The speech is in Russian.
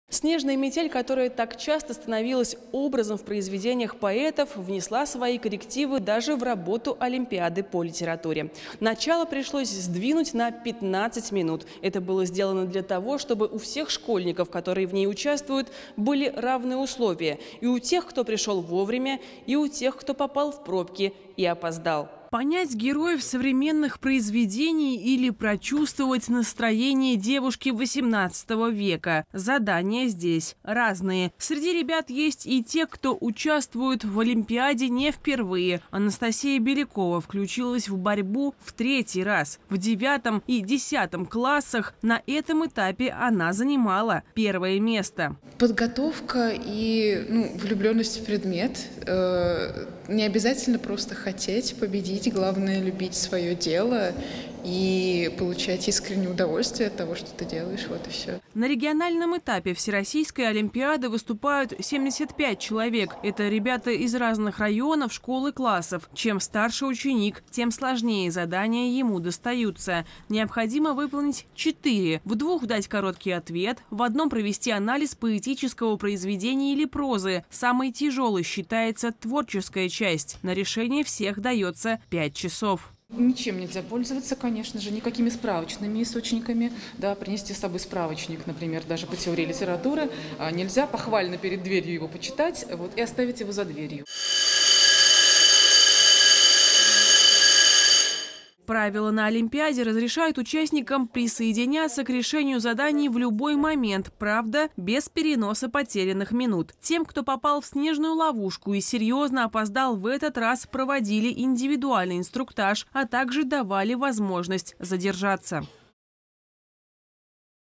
Снежная метель, которая так часто становилась образом в произведениях поэтов, внесла свои коррективы даже в работу Олимпиады по литературе. Начало пришлось сдвинуть на 15 минут. Это было сделано для того, чтобы у всех школьников, которые в ней участвуют, были равные условия. И у тех, кто пришел вовремя, и у тех, кто попал в пробки и опоздал. Понять героев современных произведений или прочувствовать настроение девушки XVIII века. Задания здесь разные. Среди ребят есть и те, кто участвует в Олимпиаде не впервые. Анастасия Белякова включилась в борьбу в 3-й раз. В 9 и 10 классах на этом этапе она занимала 1-е место. Подготовка и влюбленность в предмет. Не обязательно просто хотеть победить. Главное – любить свое дело и получать искреннее удовольствие от того, что ты делаешь. Вот и все. На региональном этапе Всероссийской Олимпиады выступают 75 человек. Это ребята из разных районов, школ и классов. Чем старше ученик, тем сложнее задания ему достаются. Необходимо выполнить 4. В 2 дать короткий ответ, в 1 провести анализ поэтического произведения или прозы. Самой тяжелой считается творческая часть. На решение всех дается 5 часов. Ничем нельзя пользоваться, конечно же, никакими справочными источниками. Да, принести с собой справочник, например, даже по теории литературы. Нельзя похвально перед дверью его почитать и оставить его за дверью. Правила на Олимпиаде разрешают участникам присоединяться к решению заданий в любой момент, правда, без переноса потерянных минут. Тем, кто попал в снежную ловушку и серьезно опоздал, в этот раз проводили индивидуальный инструктаж, а также давали возможность задержаться.